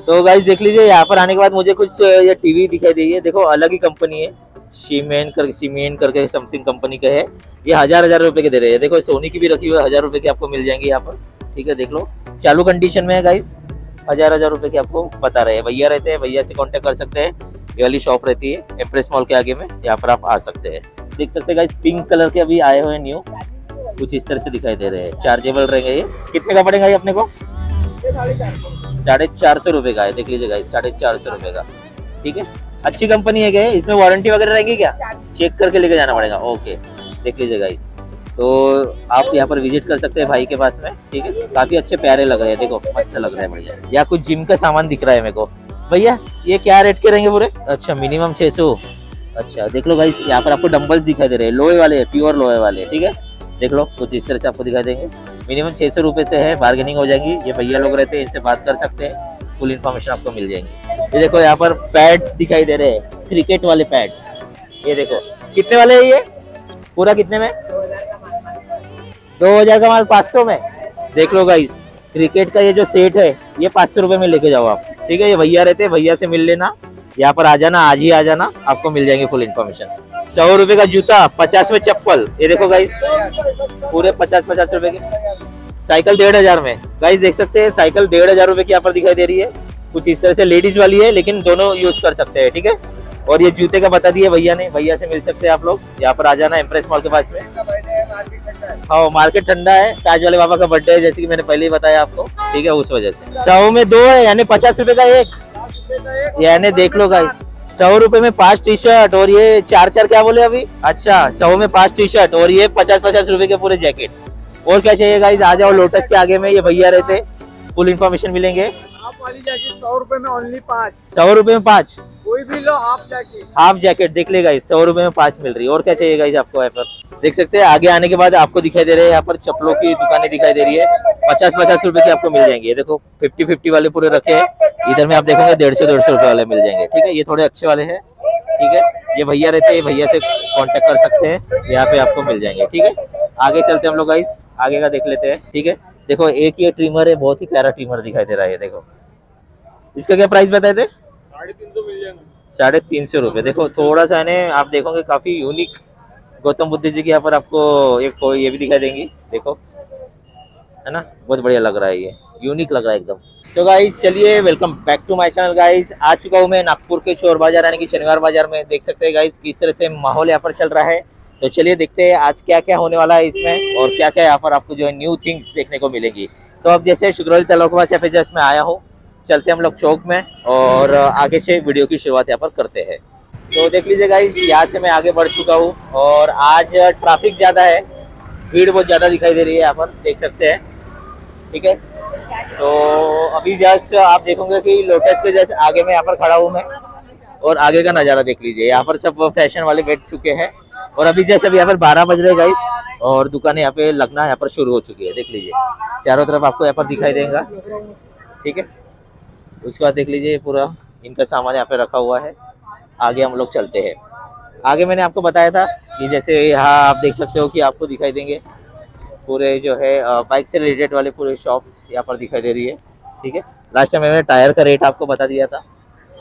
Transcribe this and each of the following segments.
तो गाइस देख लीजिए, यहाँ पर आने के बाद मुझे कुछ ये टीवी दिखाई दी है। देखो अलग ही कंपनी है, सीमेन करके समथिंग कंपनी का है। ये हजार रुपए के दे रहे हैं। देखो सोनी की भी रखी हुई है, 1000 रुपए की आपको मिल जाएंगी यहाँ पर। ठीक है, देख लो चालू कंडीशन में है गाइस। 1000 रुपए की आपको बता रहे हैं। भैया रहते हैं, भैया से कांटेक्ट कर सकते हैं। ये वाली शॉप रहती है एम्प्रेस मॉल के आगे में, यहाँ पर आप आ सकते हैं। देख सकते हैं गाइस, पिंक कलर के अभी आए हुए हैं न्यू, कुछ इस तरह से दिखाई दे रहे हैं। चार्जेबल रहेंगे। ये कितने का पड़ेगा ये अपने को? 450 रुपए का है। देख लीजिए गाइस, 450 रुपए का। ठीक है, अच्छी कंपनी है क्या? इसमें वारंटी वगैरह रहेगी क्या? चेक करके लेके जाना पड़ेगा। ओके, देख लीजिए गाइस, तो आप यहाँ पर विजिट कर सकते हैं भाई के पास में। ठीक है, काफी अच्छे प्यारे लग रहे हैं। देखो मस्त लग रहे हैं, बढ़िया। या कुछ जिम का सामान दिख रहा है मेरे को। भैया ये क्या रेट के रहेंगे पूरे? अच्छा, मिनिमम 600। अच्छा देख लो गाइस, यहाँ पर आपको डंबल्स दिखाई दे रहे हैं, लोहे वाले, प्योर लोहे वाले। ठीक है, देख लो कुछ इस तरह से आपको दिखाई देंगे। मिनिमम 600 रुपए से है, बार्गेनिंग हो जाएगी। ये भैया लोग रहते हैं, इनसे बात कर सकते हैं, फुल इन्फॉर्मेशन आपको मिल जाएंगी। ये देखो यहाँ पर पैड्स दिखाई दे रहे हैं, क्रिकेट वाले पैड्स। ये देखो कितने वाले है ये? पूरा कितने में? 2000 का माल 500 में। देख लो गाइस, क्रिकेट का ये जो सेट है ये 500 रुपए में लेके जाओ आप। ठीक है, ये भैया रहते हैं, भैया से मिल लेना। यहाँ पर आ जाना, आज ही आ जाना, आपको मिल जाएंगे फुल इन्फॉर्मेशन। 100 रुपए का जूता, 50 में चप्पल। ये देखो गाइस, पूरे 50 रुपए के। साइकिल 1500 में। गाइस देख सकते हैं, साइकिल 1500 रुपए की यहाँ पर दिखाई दे रही है। कुछ इस तरह से लेडीज वाली है, लेकिन दोनों यूज कर सकते हैं। ठीक है, और ये जूते का बता दिए भैया ने, भैया से मिल सकते हैं आप लोग। यहाँ पर आ जाना एम्प्रेस मॉल के पास में। हाँ, मार्केट ठंडा है, ताज वाले बाबा का बर्थडे है, जैसे कि मैंने पहले ही बताया आपको। ठीक है, उस वजह से 100 में 2 है, यानी 50 रुपए का एक। यानी देख लो गाइस, 100 रुपए में 5 टी शर्ट, और ये 4 क्या बोले अभी? अच्छा, 100 में 5 टी शर्ट, और ये 50 रुपए के पूरे जैकेट। और क्या चाहिए गाइस? आ जाओ लोटस के आगे में, ये भैया रहते, फुल इन्फॉर्मेशन मिलेंगे। हाफ वाली जैकेट 100 रुपए में ओनली 5। 100 रुपए में 5, कोई भी लो हाफ जैकेट। हाफ जैकेट देख ले गाइस, 100 रुपए में 5 मिल रही है। और क्या चाहिए गाइस आपको? यहाँ पर देख सकते हैं, आगे आने के बाद आपको दिखाई दे रहे हैं, यहाँ पर चप्पलों की दुकानें दिखाई दे रही है। 50 रुपए की आपको मिल जाएंगी। ये देखो 50 वाले पूरे रखे हैं। इधर में आप देखोगे 150 रुपए वाले मिल जाएंगे। ठीक है, ये थोड़े अच्छे वाले हैं। ठीक है, ये भैया रहते हैं, भैया से कांटेक्ट कर सकते हैं, यहाँ पे आपको मिल जाएंगे। ठीक है, आगे चलते हैं हम लोग गाइस, आगे का देख लेते हैं। ठीक है, देखो एक ये ट्रिमर है, बहुत ही प्यारा ट्रिमर दिखाई दे रहा है। देखो इसका क्या प्राइस बताए थे? 350 मिल जाएगा। 350 रुपए। देखो थोड़ा सा है, आप देखोगे काफी यूनिक गौतम बुद्ध जी की यहाँ पर आपको एक ये भी दिखाई देंगी। देखो है ना, बहुत बढ़िया लग रहा है, ये यूनिक लग रहा है एकदम। सो गाइस चलिए, welcome back to my channel guys. आ चुका हूँ मैं नागपुर के चोर बाजार यानी कि शनिवार बाजार में। देख सकते हैं गाइस किस तरह से माहौल यहाँ पर चल रहा है। तो चलिए देखते हैं आज क्या क्या होने वाला है इसमें, और क्या क्या यहाँ पर आपको जो है न्यू थिंग्स देखने को मिलेगी। तो अब जैसे शुक्रवारी तालाब के पास यहाँ पे जस्ट मैं आया हूँ, चलते हम लोग चौक में और आगे से वीडियो की शुरुआत यहाँ पर करते हैं। तो देख लीजिए गाइस, यहाँ से मैं आगे बढ़ चुका हूँ और आज ट्रैफिक ज़्यादा है, भीड़ बहुत ज़्यादा दिखाई दे रही है यहाँ पर, देख सकते हैं। ठीक है, तो अभी जस्ट आप देखोगे कि लोटस के जैसे आगे में यहाँ पर खड़ा हूँ मैं, और आगे का नज़ारा देख लीजिए। यहाँ पर सब फैशन वाले बैठ चुके हैं, और अभी जैसे अभी यहाँ पर 12 बज रहे गाइस, और दुकानें यहाँ पे लगना यहाँ पर शुरू हो चुकी है। देख लीजिए चारों तरफ आपको यहाँ पर दिखाई देगा। ठीक है, उसके बाद देख लीजिए पूरा इनका सामान यहाँ पे रखा हुआ है। आगे हम लोग चलते हैं। आगे मैंने आपको बताया था कि जैसे यहाँ आप देख सकते हो कि आपको दिखाई देंगे पूरे जो है बाइक से रिलेटेड वाले पूरे शॉप्स यहाँ पर दिखाई दे रही है। ठीक है, लास्ट टाइम मैंने टायर का रेट आपको बता दिया था।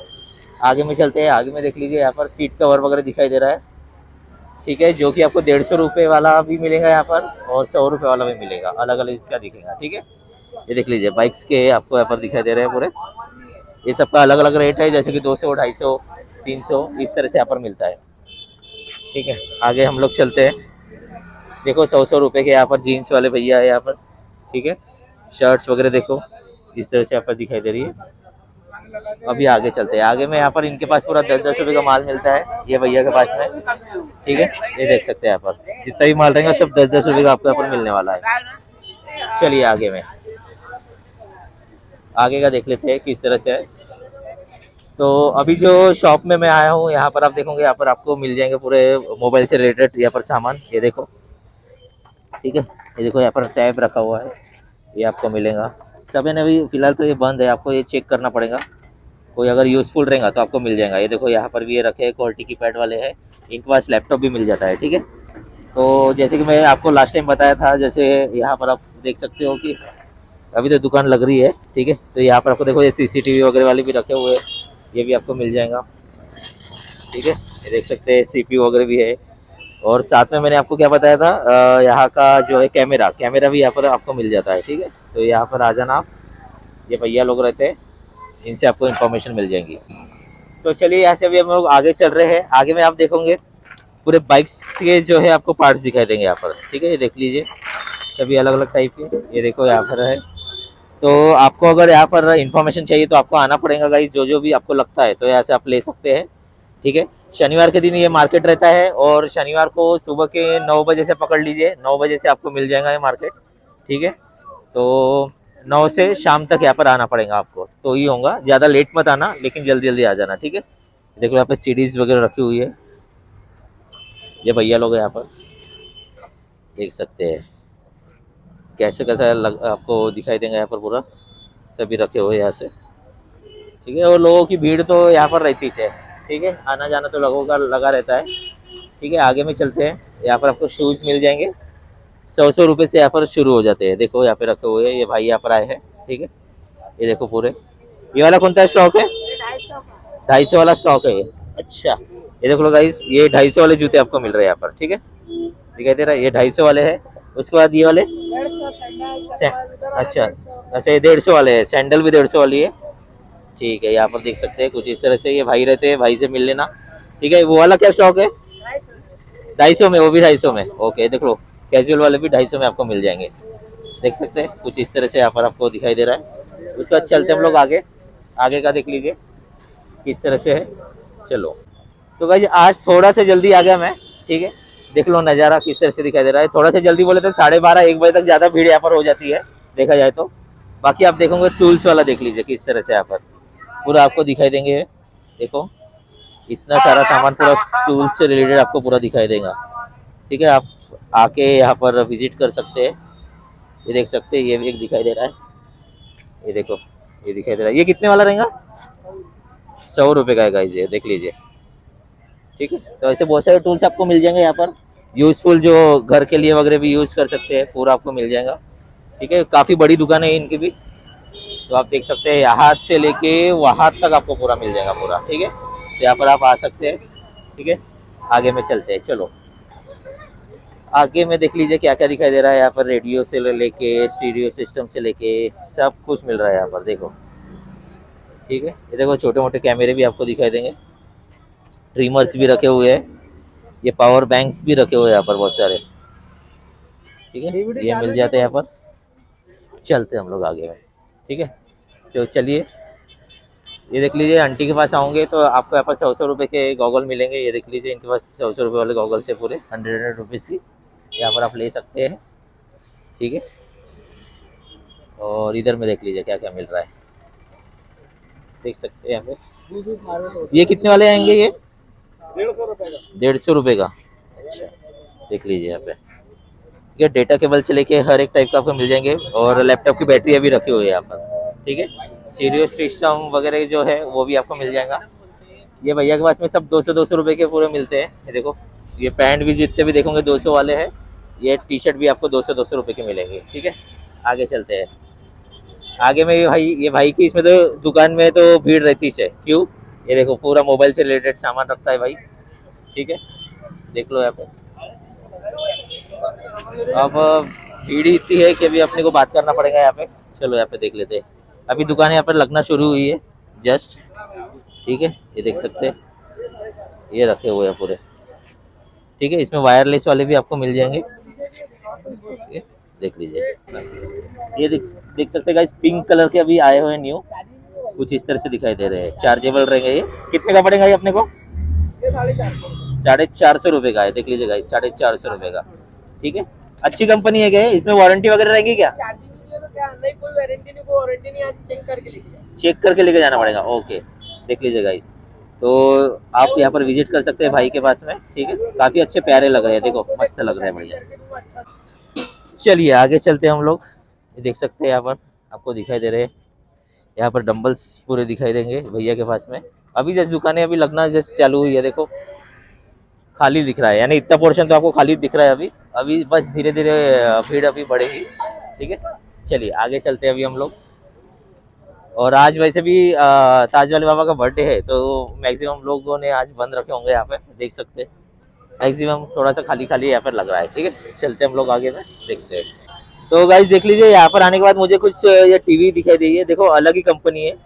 आगे में चलते हैं, आगे में देख लीजिए यहाँ पर सीट कवर वगैरह दिखाई दे रहा है। ठीक है, जो कि आपको 150 रुपये वाला भी मिलेगा यहाँ पर, और 100 रुपये वाला भी मिलेगा, अलग अलग इसका दिखेगा। ठीक है, ये देख लीजिए बाइक्स के आपको यहाँ पर दिखाई दे रहे हैं पूरे। ये सबका अलग अलग रेट है, जैसे कि 200, 250, 300 इस तरह से यहाँ पर मिलता है। ठीक है, आगे हम लोग चलते हैं। देखो 100 रुपये के यहाँ पर जीन्स वाले भैया है यहाँ पर। ठीक है, शर्ट्स वगैरह देखो इस तरह से यहाँ पर दिखाई दे रही है। अभी आगे चलते हैं, आगे में यहाँ पर इनके पास पूरा 10-10 रुपये का माल मिलता है, ये भैया के पास में। ठीक है, ये देख सकते हैं यहाँ पर जितना भी माल रहेगा सब 10-10 रुपये का आपको यहाँ पर मिलने वाला है। चलिए आगे में, आगे का देख लेते हैं किस तरह से है। तो अभी जो शॉप में मैं आया हूँ, यहाँ पर आप देखोगे, यहाँ पर आपको मिल जाएंगे पूरे मोबाइल से रिलेटेड यहाँ पर सामान। ये देखो, ठीक है, ये देखो यहाँ पर टैब रखा हुआ है, ये आपको मिलेगा। सब है ना, अभी फिलहाल तो ये बंद है, आपको ये चेक करना पड़ेगा। कोई अगर यूज़फुल रहेगा तो आपको मिल जाएगा। ये देखो यहाँ पर भी ये रखे हैं, क्वालिटी की पैड वाले हैं, इनके पास लैपटॉप भी मिल जाता है। ठीक है, तो जैसे कि मैं आपको लास्ट टाइम बताया था, जैसे यहाँ पर आप देख सकते हो कि अभी तो दुकान लग रही है, ठीक है। तो यहाँ पर आपको देखो ये CCTV वगैरह वाले भी रखे हुए हैं, ये भी आपको मिल जाएगा, ठीक है। ये देख सकते हैं CPU वगैरह भी है। और साथ में मैंने आपको क्या बताया था, यहाँ का जो है कैमरा भी यहाँ पर आपको मिल जाता है, ठीक है। तो यहाँ पर आ जाना आप, ये भैया लोग रहते हैं, इनसे आपको इन्फॉर्मेशन मिल जाएंगी। तो चलिए यहाँ से अभी हम लोग आगे चल रहे हैं। आगे में आप देखोगे पूरे बाइक्स के जो है आपको पार्ट्स दिखाई देंगे यहाँ पर, ठीक है। ये देख लीजिए सभी अलग अलग टाइप के, ये देखो यहाँ पर है। तो आपको अगर यहाँ पर इन्फॉर्मेशन चाहिए तो आपको आना पड़ेगा गाइस, जो भी आपको लगता है तो यहाँ से आप ले सकते हैं, ठीक है। शनिवार के दिन ये मार्केट रहता है और शनिवार को सुबह के 9 बजे से पकड़ लीजिए, 9 बजे से आपको मिल जाएगा ये मार्केट, ठीक है। तो 9 से शाम तक यहाँ पर आना पड़ेगा आपको, तो ही होगा, ज़्यादा लेट मत आना, लेकिन जल्दी जल्दी आ जाना, ठीक है। देखो यहाँ पे सीडीज वगैरह रखी हुई है, ये भैया लोग यहाँ पर देख सकते हैं कैसे कैसा आपको दिखाई देगा, यहाँ पर पूरा सभी रखे हुए यहाँ से, ठीक है। और लोगों की भीड़ तो यहाँ पर रहती है, ठीक है, आना जाना तो लोगों का लगा रहता है, ठीक है। आगे में चलते हैं, यहाँ पर आपको शूज़ मिल जाएंगे, 100 रुपये से यहाँ पर शुरू हो जाते हैं। देखो यहाँ पे रखे हुए हैं, ये भाई यहाँ पर आए हैं, ठीक है। ये देखो पूरे, ये वाला कौन सा स्टॉक है? 250 वाला स्टॉक है ये, अच्छा। ये देखो गाइस, ये 250 वाले जूते आपको मिल रहे हैं यहाँ पर, ठीक है, दिखाई दे रहा है, ये 250 वाले हैं। उसके बाद ये वाले अच्छा अच्छा, ये 150 वाले हैं, सैंडल भी 150 वाली है, ठीक है। यहाँ पर देख सकते हैं कुछ इस तरह से, ये भाई रहते हैं, भाई से मिल लेना, ठीक है। वो वाला क्या स्टॉक है? 250 में, वो भी 250 में, ओके। देख लो कैजुअल वाले भी 250 में आपको मिल जाएंगे, देख सकते हैं कुछ इस तरह से यहाँ पर आपको दिखाई दे रहा है। उसके बाद चलते हम लोग आगे, आगे का देख लीजिए किस तरह से है, चलो। तो भाई आज थोड़ा सा जल्दी आ गया मैं, ठीक है। देख लो नज़ारा किस तरह से दिखाई दे रहा है, थोड़ा सा जल्दी बोले तो 12:30-1 बजे तक ज़्यादा भीड़ यहाँ पर हो जाती है देखा जाए तो। बाकी आप देखोगे टूल्स वाला देख लीजिए किस तरह से यहाँ पर पूरा आपको दिखाई देंगे, देखो इतना सारा सामान पूरा टूल्स से रिलेटेड आपको पूरा दिखाई देगा, ठीक है। आप आके यहाँ पर विजिट कर सकते हैं। ये देख सकते हैं, ये भी एक दिखाई दे रहा है, ये देखो ये दिखाई दे रहा है। ये कितने वाला रहेगा? 100 रुपये का है गाइस, ये देख लीजिए, ठीक है। तो ऐसे बहुत सारे टूल्स आपको मिल जाएंगे यहाँ पर, यूजफुल जो घर के लिए वगैरह भी यूज़ कर सकते हैं, पूरा आपको मिल जाएगा, ठीक है। काफ़ी बड़ी दुकान है इनकी भी, तो आप देख सकते हैं यहाँ से लेके वहाँ तक आपको पूरा मिल जाएगा पूरा, ठीक है। तो यहाँ पर आप आ सकते हैं, ठीक है। आगे में चलते हैं, चलो आगे में देख लीजिए क्या क्या दिखाई दे रहा है यहाँ पर। रेडियो से लेके स्टीरियो सिस्टम से लेके सब कुछ मिल रहा है यहाँ पर, देखो, ठीक है। ये देखो छोटे मोटे कैमरे भी आपको दिखाई देंगे, ट्रिमर्स भी रखे हुए हैं, ये पावर बैंक्स भी रखे हुए हैं यहाँ पर बहुत सारे, ठीक है। ये मिल जाते हैं यहाँ पर। चलते हम लोग आगे में, ठीक है। तो चलिए ये देख लीजिए, आंटी के पास आओगे तो आपको यहाँ पर 100 रुपये के गॉगल मिलेंगे। ये देख लीजिए इनके पास 100 रुपये वाले गॉगल से पूरे 100 रुपीज़ की यहाँ पर आप ले सकते हैं, ठीक है। और इधर में देख लीजिए क्या क्या मिल रहा है, देख सकते हैं यहाँ पे। ये कितने वाले आएंगे? ये 150 रुपये का। 150 रुपये का, अच्छा। देख लीजिए यहाँ पे, ये डेटा केबल से लेके हर एक टाइप का आपको मिल जाएंगे। और लैपटॉप की बैटरी अभी रखी हुई है यहाँ पर, ठीक है। सीरियो सिस्टम वगैरह जो है वो भी आपको मिल जाएगा। ये भैया के पास में सब 200 रुपये के पूरे मिलते हैं। ये देखो ये पैंट भी जितने भी देखोगे 200 वाले हैं, ये टी-शर्ट भी आपको 200 रुपये के मिलेंगे, ठीक है। आगे चलते हैं, आगे में ये भाई की इसमें तो दुकान में तो भीड़ रहती है, क्यों? ये देखो पूरा मोबाइल से रिलेटेड सामान रखता है भाई, ठीक है। देख लो यहाँ पे, अब भीड़ इतनी है कि अभी अपने को बात करना पड़ेगा यहाँ पे। चलो यहाँ पे देख लेते हैं, अभी दुकान यहाँ पर लगना शुरू हुई है जस्ट, ठीक है। ये देख सकते हैं, ये रखे हुए हैं पूरे, ठीक है। इसमें वायरलेस वाले भी आपको मिल जाएंगे, ठीक है। देख लीजिए, ये देख सकते हैं गाइस, पिंक कलर के अभी आए हुए हैं न्यू, कुछ इस तरह से दिखाई दे रहे हैं, चार्जेबल रहेंगे। ये कितने का पड़ेगा ये अपने को? 450 रुपये का है, देख लीजिए गाइस, 450 रुपये का, ठीक है। अच्छी कंपनी है क्या? इसमें वारंटी वगैरह रहेगी क्या? नहीं, कोई वारंटी नहीं, कोई वारंटी नहीं, आज चेक करके लेके जाओ। चेक करके लेके जाना पड़ेगा, ओके। देख लीजिए गाइस, तो आप यहाँ पर विजिट कर सकते हैं भाई के पास में, ठीक है। काफ़ी अच्छे प्यारे लग रहे हैं, देखो मस्त लग रहे हैं, बढ़िया। चलिए आगे चलते हैं हम लोग। ये देख सकते हैं यहाँ पर आपको दिखाई दे रहे हैं, यहाँ पर डंबल्स पूरे दिखाई देंगे भैया के पास में। अभी जैसे दुकानें अभी लगना जैसे चालू हुई है, देखो खाली दिख रहा है, यानी इतना पोर्शन तो आपको खाली दिख रहा है अभी। अभी बस धीरे धीरे भीड़ अभी बढ़ेगी, ठीक है। चलिए आगे चलते हैं अभी हम लोग। और आज वैसे भी ताज वाले बाबा का बर्थडे है, तो मैक्सिमम लोगों ने आज बंद रखे होंगे यहाँ पे, देख सकते हैं। मैक्सिमम थोड़ा सा खाली खाली यहाँ पर लग रहा है। ठीक है, चलते हैं हम लोग आगे में, देखते हैं। तो गाइस देख लीजिए, यहाँ पर आने के बाद मुझे कुछ ये टीवी दिखाई दी है। देखो अलग ही कंपनी है,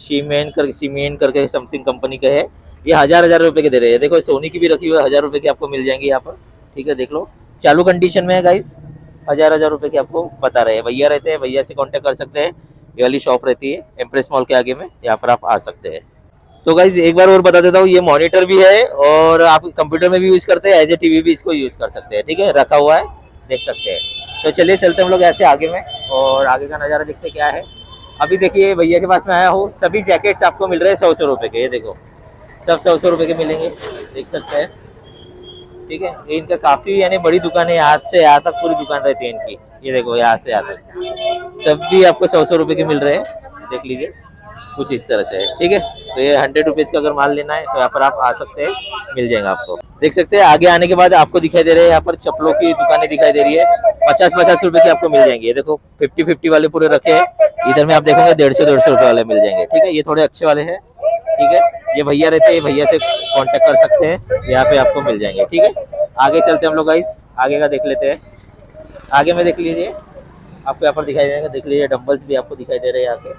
सीमेन करके समथिंग कंपनी का है। ये हजार रुपए के दे रहे हैं। देखो सोनी की भी रखी हुई है, 1000 रुपए की आपको मिल जाएंगी यहाँ पर। ठीक है, देख लो चालू कंडीशन में है गाइस। 1000 रुपए की आपको बता रहे हैं। भैया रहते हैं, भैया से कांटेक्ट कर सकते हैं। ये वाली शॉप रहती है एम्प्रेस मॉल के आगे में, यहाँ पर आप आ सकते हैं। तो गाइज एक बार और बता देता हूँ, ये मॉनिटर भी है और आप कंप्यूटर में भी यूज करते हैं, एज ए टीवी भी इसको यूज कर सकते हैं। ठीक है, रखा हुआ है, देख सकते हैं। तो चलिए चलते हैं हम लोग ऐसे आगे में, और आगे का नज़ारा देखते क्या है। अभी देखिए भैया के पास में आया हूँ, सभी जैकेट्स आपको मिल रहे हैं 100 रुपए के। ये देखो सब 100 रुपए के मिलेंगे, देख सकते हैं। ठीक है, ये इनका काफी यानी बड़ी दुकान है, यहाँ से यहाँ तक पूरी दुकान रहती है इनकी। ये देखो यहाँ से यहाँ तक सब भी आपको 100 रुपए के मिल रहे हैं, देख लीजिए कुछ इस तरह से है। ठीक है, तो ये 100 रुपीज का अगर माल लेना है तो यहाँ पर आप आ सकते हैं, मिल जाएगा आपको। देख सकते हैं आगे आने के बाद आपको दिखाई दे रहे हैं, यहाँ पर चप्पलों की दुकानें दिखाई दे रही है। 50 रुपए की आपको मिल जाएंगी। ये देखो 50 वाले पूरे रखे हैं। इधर में आप देखोगे 150 रुपए वाले मिल जाएंगे। ठीक है, ये थोड़े अच्छे वाले हैं। ठीक है, ये भैया रहते हैं, भैया से कांटेक्ट कर सकते हैं, यहाँ पे आपको मिल जाएंगे। ठीक है, आगे चलते हैं हम लोग गाइस, आगे का देख लेते हैं। आगे में देख लीजिए, आपको यहाँ पर दिखाई देगा, देख लीजिए डंबल्स भी आपको दिखाई दे रहे हैं यहाँ पे।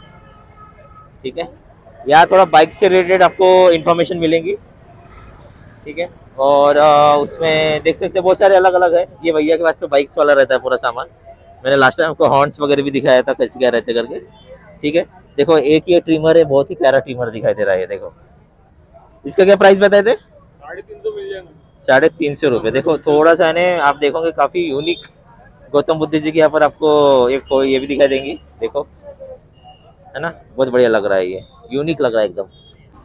ठीक है, यहाँ थोड़ा बाइक से रिलेटेड आपको इन्फॉर्मेशन मिलेंगी। ठीक है, और उसमें देख सकते हैं बहुत सारे अलग अलग है। ये भैया के पास तो बाइक्स वाला रहता है पूरा सामान। मैंने लास्ट टाइम आपको हॉर्न्स वगैरह भी दिखाया था, कैसे क्या रहते करके। ठीक है, देखो एक ये ट्रिमर है, बहुत ही प्यारा ट्रिमर दिखाई दे रहा है। देखो इसका क्या प्राइस बताए थे? 350 मिल जाएगा। 350 रुपये। देखो थोड़ा सा है, आप देखोगे काफी यूनिक गौतम बुद्ध जी की यहाँ पर आपको एक ये भी दिखाई देंगी। देखो है ना, बहुत बढ़िया लग रहा है, ये यूनिक लग रहा है एकदम।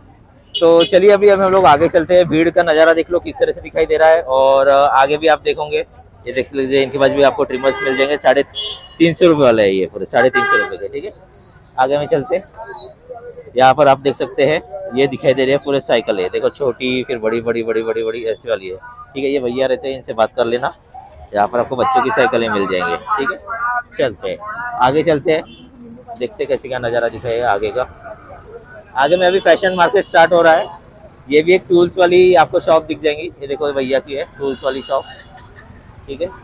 तो चलिए अभी हम लोग आगे चलते हैं। भीड़ का नज़ारा देख लो किस तरह से दिखाई दे रहा है। और आगे भी आप देखोगे, ये देख लीजिए इनके पास भी आपको ट्रिमर्स मिल जाएंगे। 350 रुपये वाला है ये पूरे, 350 रुपये के। ठीक है, आगे में चलते, यहाँ पर आप देख सकते हैं ये दिखाई दे रही है पूरे साइकिल है। देखो छोटी, फिर बड़ी बड़ी बड़ी बड़ी बड़ी ऐसी वाली है। ठीक है, ये भैया रहते हैं, इनसे बात कर लेना। यहाँ पर आपको बच्चों की साइकिलें मिल जाएंगे। ठीक है, चलते हैं आगे, चलते हैं देखते कैसे का नज़ारा दिखाएगा आगे का। आगे में अभी फैशन मार्केट स्टार्ट हो रहा है। ये भी एक टूल्स वाली आपको शॉप दिख जाएंगी। ये देखो भैया की है टूल्स वाली शॉप। ठीक है,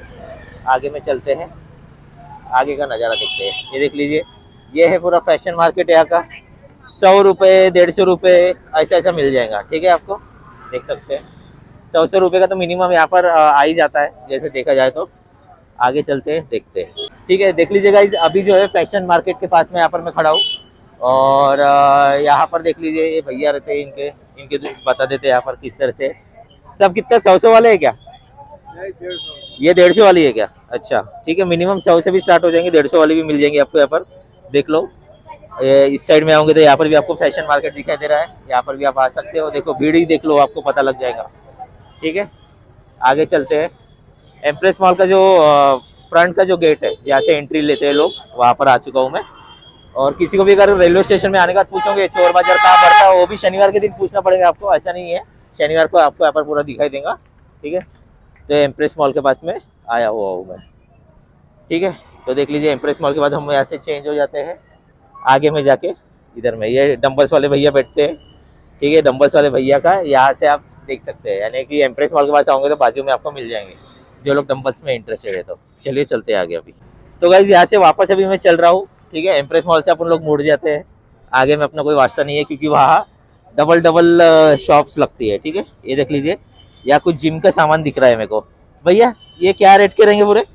आगे में चलते हैं, आगे का नज़ारा देखते हैं। ये देख लीजिए, ये है पूरा फैशन मार्केट यहाँ का। 100 रुपये, 150 रुपये ऐसा ऐसा मिल जाएगा। ठीक है, आपको देख सकते हैं 100 रुपये का तो मिनिमम यहाँ पर आ ही जाता है, जैसे देखा जाए तो। आगे चलते हैं, देखते हैं। ठीक है, देख लीजिए गाइस, अभी जो है फैशन मार्केट के पास में यहाँ पर मैं खड़ा हूँ। और यहाँ पर देख लीजिए ये भैया रहते हैं, इनके बता देते हैं यहाँ पर किस तरह से। सब कितना 100 वाले है क्या? ये 150 वाली है क्या? अच्छा ठीक है, मिनिमम 100 से भी स्टार्ट हो जाएंगे, 150 वाली भी मिल जाएंगे आपको यहाँ पर। देख लो इस साइड में आओगे तो यहाँ पर भी आपको फैशन मार्केट दिखाई दे रहा है, यहाँ पर भी आप आ सकते हो। देखो भीड़ ही देख लो, आपको पता लग जाएगा। ठीक है, आगे चलते हैं। एम्प्रेस मॉल का जो फ्रंट का जो गेट है, यहाँ से एंट्री लेते हैं लोग, वहाँ पर आ चुका हूँ मैं। और किसी को भी अगर रेलवे स्टेशन में आने का पूछोगे चोर बाजार कहाँ पड़ता है, वो भी शनिवार के दिन पूछना पड़ेगा आपको, ऐसा नहीं है। शनिवार को आपको यहाँ पर पूरा दिखाई देगा। ठीक है, तो एम्प्रेस मॉल के पास में आया हुआ हूँ मैं। ठीक है, तो देख लीजिए एम्प्रेस मॉल के बाद हम यहाँ से चेंज हो जाते हैं आगे में जाके। इधर में ये डंबल्स वाले भैया बैठते हैं। ठीक है, डंबल्स वाले भैया का यहाँ से आप देख सकते हैं, यानी कि एम्प्रेस मॉल के पास आओगे तो बाजू में आपको मिल जाएंगे जो लोग डंबल्स में इंटरेस्टेड है। तो चलिए चलते हैं आगे अभी। तो गाइज यहाँ से वापस अभी मैं चल रहा हूँ। ठीक है, एम्प्रेस मॉल से अपन लोग मुड़ जाते हैं। आगे में अपना कोई वास्ता नहीं है, क्योंकि वहाँ डबल शॉप्स लगती है। ठीक है, ये देख लीजिए, यहाँ कुछ जिम का सामान दिख रहा है मेरे को। भैया ये क्या रेट के रहेंगे पूरे?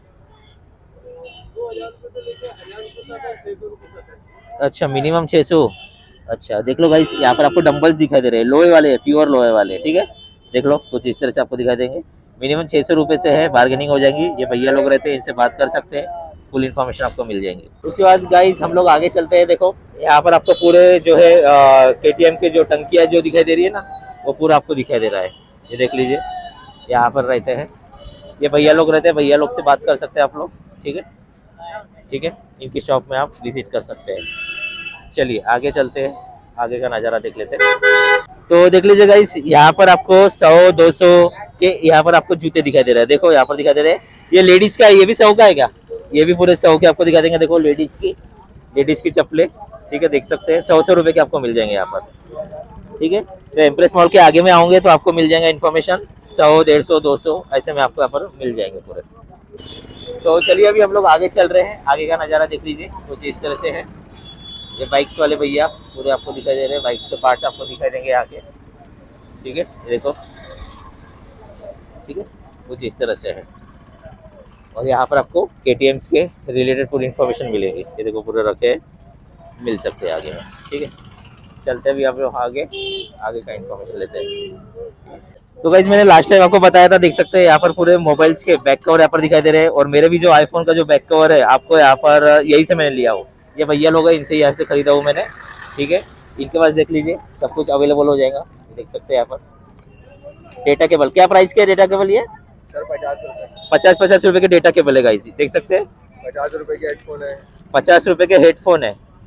2000 से लेकर 1000 तक, 600 रुपये तक। अच्छा, मिनिमम 600। अच्छा देख लो गाइस, यहाँ पर आपको डंबल्स दिखाई दे रहे हैं, लोहे वाले, प्योर लोहे वाले। ठीक है, देख लो कुछ इस तरह से आपको दिखाई देंगे। मिनिमम 600 रुपये से है, बार्गेनिंग हो जाएगी। ये भैया लोग रहते हैं, इनसे बात कर सकते हैं, फुल इन्फॉर्मेशन आपको मिल जाएंगी। उसके बाद गाइस हम लोग आगे चलते हैं। देखो यहाँ पर आपको पूरे जो है KTM के जो टंकियाँ जो दिखाई दे रही है ना, वो पूरा आपको दिखाई दे रहा है। ये देख लीजिए, यहाँ पर रहते हैं ये भैया लोग रहते हैं, भैया लोग से बात कर सकते हैं आप लोग। ठीक है, ठीक है, इनकी शॉप में आप विजिट कर सकते हैं। चलिए आगे चलते हैं, आगे का नज़ारा देख लेते हैं। तो देख लीजिए गाइस, यहाँ पर आपको 100-200 के यहाँ पर आपको जूते दिखाई दे रहे हैं। देखो यहाँ पर दिखाई दे रहे हैं, ये लेडीज का है, ये भी 100 का है क्या? ये भी पूरे 100 के आपको दिखा देंगे। देखो लेडीज की चप्पलें, ठीक है, देख सकते हैं 100 रुपए के आपको मिल जाएंगे यहाँ पर, ठीक है। तो एम्प्रेस मॉल के आगे में आओगे तो आपको मिल जाएगा इन्फॉर्मेशन, 100, 150, 200 ऐसे में आपको यहाँ पर मिल जाएंगे पूरे। तो चलिए अभी हम लोग आगे चल रहे हैं, आगे का नज़ारा देख लीजिए कुछ इस तरह से है। ये बाइक्स वाले भैया पूरे आपको दिखाई दे रहे हैं, बाइक्स के पार्ट्स आपको दिखाई देंगे आगे, ठीक है, देखो, ठीक है, कुछ इस तरह से है। और यहाँ पर आपको KTMs के रिलेटेड पूरी इन्फॉर्मेशन मिलेगी, ये देखो पूरे रखे मिल सकते हैं आगे में, ठीक है। चलते हैं अभी आप लोग आगे का इन्फॉर्मेशन लेते हैं। तो गाइज मैंने लास्ट टाइम आपको बताया था, देख सकते हैं यहाँ पर पूरे मोबाइल्स के बैक कवर यहाँ पर दिखाई दे रहे हैं। और मेरे भी जो आईफोन का जो बैक कवर है आपको यहाँ पर यही से मैंने लिया हो, ये भैया लोग हैं, इनसे यहाँ से खरीदा हूँ मैंने, ठीक है। इनके पास देख लीजिए सब कुछ अवेलेबल हो जाएगा, देख सकते हैं यहाँ पर। डेटा केबल क्या प्राइस के डेटा केबल ये सर 50 रुपए, 50 रुपए के डेटा केबल है गाइस, देख सकते हैं। 50 रुपए के हेडफोन है, 50 रुपए के हेडफोन है,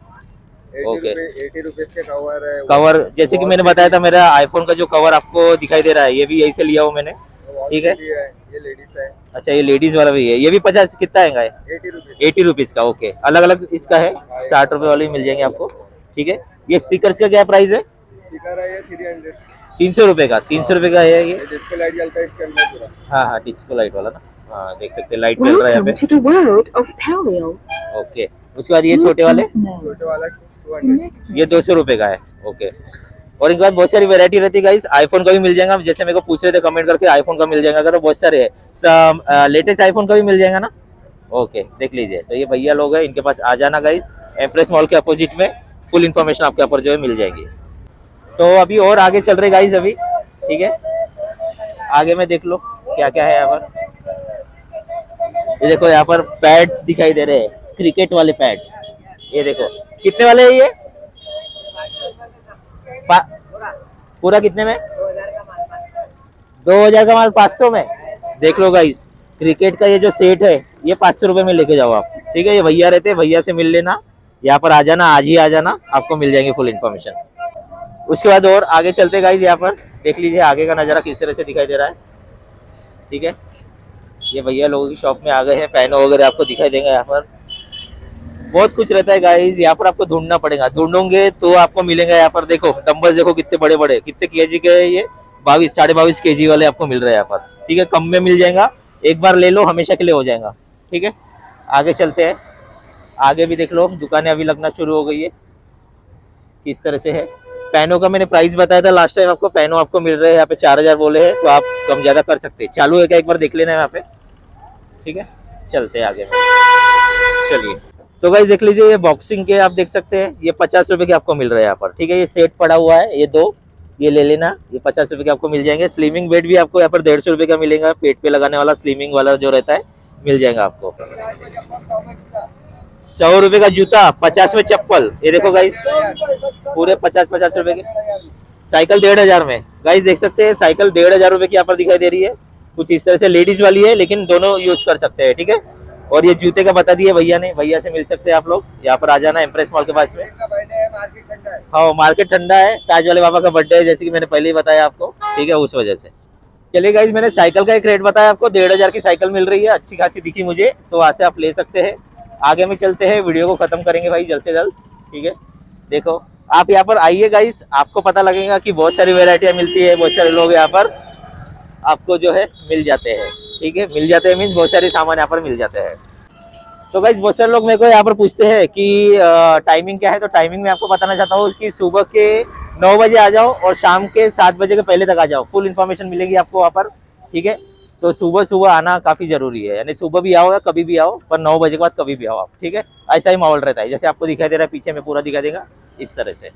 80 रुपए के कवर है। कवर जैसे कि मैंने बताया था, मेरा आईफोन का जो कवर आपको दिखाई दे रहा है ये भी यही से लिया हूँ मैंने, ठीक है। ये लेडीज है। अच्छा ये लेडीज वाला भी है, ये भी 50 कितना आएगा, 80 रुपीज का, ओके। अलग अलग इसका है, 60 रुपए वाले मिल जाएंगे आपको, ठीक है। ये स्पीकर्स का क्या प्राइस है, स्पीकर है ये 300, 300 रुपए का, 300 रुपए का है ये। डिस्को लाइट जलता है इसके अंदर पूरा। हाँ डिस्को लाइट वाला ना, हाँ देख सकते हैं लाइट चल रहा है यहाँ पे, ओके। उसके बाद ये छोटे वाले, छोटे वाला 200, ये 200 रुपए का है, ओके। और इनके बाद बहुत सारी वैरायटी रहती है गाइस, आईफोन का भी मिल जाएगा, जैसे मेरे को पूछ रहे थे कमेंट करके आईफोन का मिल जाएगा, तो बहुत सारे है, लेटेस्ट आईफोन का भी मिल जाएगा ना, ओके, देख लीजिए। तो ये भैया लोग हैं, इनके पास आ जाना गाइस, एम्प्रेस मॉल के अपोजिट में फुल इन्फॉर्मेशन आपके यहाँ पर जो है मिल जाएगी। तो अभी और आगे चल रहे गाइस अभी, ठीक है, आगे में देख लो क्या क्या है यहाँ पर। ये देखो यहाँ पर पैड्स दिखाई दे रहे हैं, क्रिकेट वाले पैड्स, ये देखो कितने वाले है ये, पूरा कितने में, 2000 का माल 500 में, देख लो गाइस। क्रिकेट का ये जो सेट है ये 500 रुपए में लेके जाओ आप, ठीक है। ये भैया रहते हैं, भैया से मिल लेना, यहाँ पर आ जाना, आज ही आ जाना, आपको मिल जाएंगे फुल इन्फॉर्मेशन। उसके बाद और आगे चलते गाइस, यहाँ पर देख लीजिए आगे का नज़ारा किस तरह से दिखाई दे रहा है, ठीक है। ये भैया लोगों की शॉप में आ गए हैं, पैनो वगैरह आपको दिखाई देंगे, यहाँ पर बहुत कुछ रहता है गाइस। यहाँ पर आपको ढूंढना पड़ेगा, ढूंढोगे तो आपको मिलेगा। यहाँ पर देखो डंबल देखो कितने बड़े बड़े, कितने केजी के है ये, 22, 22.5 केजी वाले आपको मिल रहे हैं यहाँ पर, ठीक है। कम में मिल जाएगा, एक बार ले लो हमेशा के लिए हो जाएगा, ठीक है। आगे चलते हैं, आगे भी देख लो दुकानें अभी लगना शुरू हो गई है, किस तरह से है। पैनो का मैंने प्राइस बताया था लास्ट टाइम आपको, पैनो आपको मिल रहे हैं यहाँ पे 4000 बोले हैं, तो आप कम ज्यादा कर सकते हैं। चालू है क्या एक बार देख लेना है यहाँ पे, ठीक है। चलते हैं आगे में, चलिए। तो गाइस देख लीजिए ये बॉक्सिंग के आप देख सकते हैं, ये 50 रुपए के आपको मिल रहे हैं यहाँ पर, ठीक है। ये सेट पड़ा हुआ है, ये 2, ये ले लेना, ये 50 रुपए के आपको मिल जाएंगे। स्लिमिंग बेड भी आपको यहाँ पर 150 रुपए का मिलेगा, पेट पे लगाने वाला स्लिमिंग वाला जो रहता है मिल जाएगा आपको। 100 रुपए का जूता, 50 में चप्पल, ये देखो गाइस पूरे 50 रुपए के। साइकिल 1500 में गाइस, देख सकते हैं साइकिल 1500 रुपए की यहाँ पर दिखाई दे रही है, कुछ इस तरह से। लेडीज वाली है लेकिन दोनों यूज कर सकते हैं, ठीक है। और ये जूते का बता दिए भैया ने, भैया से मिल सकते हैं आप लोग, यहाँ पर आ जाना एम्प्रेस मॉल के पास में। हाँ मार्केट ठंडा है, ताज वाले बाबा का बर्थडे है, जैसे कि मैंने पहले ही बताया आपको, ठीक है, उस वजह से। चलिए गाइस मैंने साइकिल का एक रेट बताया आपको, 1500 की साइकिल मिल रही है, अच्छी खासी दिखी मुझे, तो वहाँ से आप ले सकते हैं। आगे में चलते हैं, वीडियो को खत्म करेंगे भाई जल्द से जल्द, ठीक है। देखो आप यहाँ पर आइए गाइस, आपको पता लगेगा कि बहुत सारी वेराइटियाँ मिलती है, बहुत सारे लोग यहाँ पर आपको जो है मिल जाते हैं, ठीक है। मिल जाते हैं मीन्स बहुत सारे सामान यहाँ पर मिल जाते हैं। तो गाइस बहुत सारे लोग मेरे को यहाँ पर पूछते हैं कि टाइमिंग क्या है, तो टाइमिंग मैं आपको बताना चाहता हूँ कि सुबह के 9 बजे आ जाओ और शाम के 7 बजे के पहले तक आ जाओ, फुल इन्फॉर्मेशन मिलेगी आपको वहाँ पर, ठीक है। तो सुबह आना काफ़ी ज़रूरी है, यानी सुबह भी आओ या कभी भी आओ, पर 9 बजे के बाद कभी भी आओ आप, ठीक है। ऐसा ही माहौल रहता है, जैसे आपको दिखाई दे रहा है पीछे में पूरा दिखा देगा इस तरह से।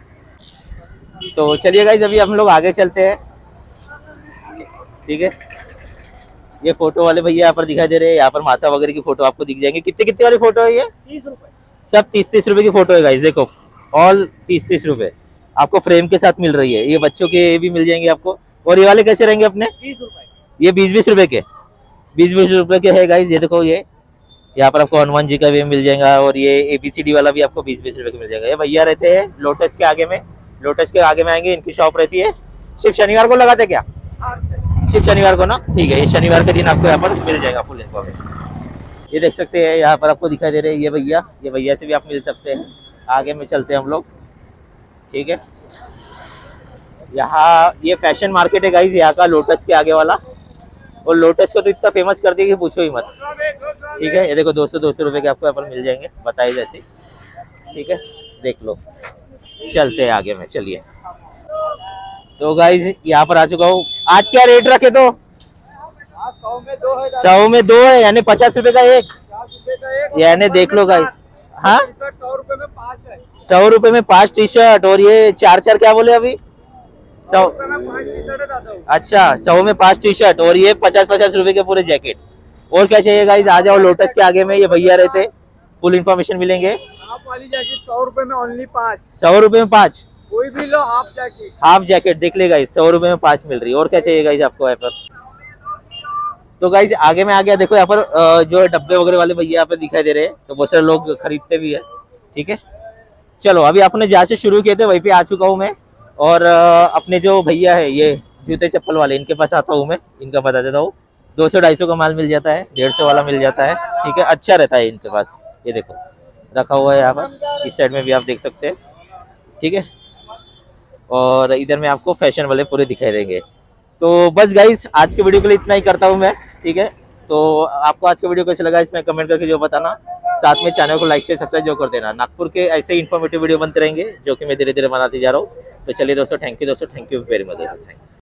तो चलिए गाइस अभी हम लोग आगे चलते हैं, ठीक है। ये फोटो वाले भैया यहाँ पर दिखाई दे रहे हैं, यहाँ पर माता वगैरह की फोटो आपको दिख जाएंगे। कितने वाली फोटो है ये, 30 रुपए, सब 30 रुपए की फोटो है गाइस, देखो ऑल 30 रुपए आपको फ्रेम के साथ मिल रही है। ये बच्चों के भी मिल जाएंगे आपको। और ये वाले कैसे रहेंगे अपने, 20 रुपए, ये 20 रुपए के, 20 रुपए के है गाइस। ये देखो ये यहाँ पर आपको हनुमान जी का भी मिल जाएगा, और ये ABCD वाला भी आपको 20 रुपए का मिल जाएगा। ये भैया रहते हैं लोटस के आगे में, लोटस के आगे में आएंगे, इनकी शॉप रहती है। सिर्फ शनिवार को लगाते क्या, सिर्फ शनिवार को ना, ठीक है। ये शनिवार के दिन आपको यहाँ पर मिल जाएगा फुल इन्फॉर्मेशन। ये देख सकते हैं यहाँ पर आपको दिखाई दे रहे हैं ये भैया से भी आप मिल सकते हैं। आगे में चलते हैं हम लोग, ठीक है। यहाँ ये फैशन मार्केट है गाइज, यहाँ का लोटस के आगे वाला। और लोटस को तो इतना फेमस कर दिया कि पूछो ही मत, ठीक है। ये देखो 200 रुपए के आपको यहाँ पर मिल जाएंगे, बताइए जैसे, ठीक है। देख लो, चलते हैं आगे में, चलिए। तो गाइज यहाँ पर आ चुका हूँ। आज क्या रेट रखे? तो 100 में 2 है, यानी 50 रुपए का एक, यानी देख लो गाइज। हाँ 100 रुपए में 5 है। 100 रुपए में 5 टी शर्ट, और ये 4 क्या बोले अभी? 100। अच्छा 100 में 5 टी शर्ट, और ये 50 रुपए के पूरे जैकेट। और क्या चाहिए गाइज? आ जाओ लोटस के आगे में, ये भैया रहते, फुल इन्फॉर्मेशन मिलेंगे। हाफ वाली जैकेट 100 रुपए में ओनली 5। 100 रुपए में 5, कोई भी लो हाफ जैकेट। हाफ जैकेट देख ले गाइज, 100 रुपए में 5 मिल रही है। और क्या चाहिए गाइज आपको यहाँ पर? तो गाइज आगे में आ गया, देखो यहाँ पर जो डब्बे वगैरह वाले भैया यहाँ पे दिखाई दे रहे हैं, तो बहुत सारे लोग खरीदते भी है, ठीक है। चलो अभी आपने जहाँ से शुरू किए थे वहीं पे आ चुका हूँ मैं। और अपने जो भैया है ये जूते चप्पल वाले, इनके पास आता हूँ मैं, इनका बता देता हूँ। 200-250 का माल मिल जाता है, 150 वाला मिल जाता है, ठीक है। अच्छा रहता है इनके पास। ये देखो रखा हुआ है यहाँ पर, इस साइड में भी आप देख सकते हैं, ठीक है। और इधर में आपको फैशन वाले पूरे दिखाई देंगे। तो बस गाइस आज के वीडियो के लिए इतना ही करता हूँ मैं, ठीक है। तो आपको आज का वीडियो कैसा लगा इसमें कमेंट करके जो बताना, साथ में चैनल को लाइक शेयर सब्सक्राइब जो कर देना। नागपुर के ऐसे ही इन्फॉर्मेटिव वीडियो बनते रहेंगे जो कि मैं धीरे धीरे बनाते जा रहा हूँ। तो चलिए दोस्तों, थैंक यू दोस्तों, थैंक यू वेरी मच दोस्तों, थैंक्स।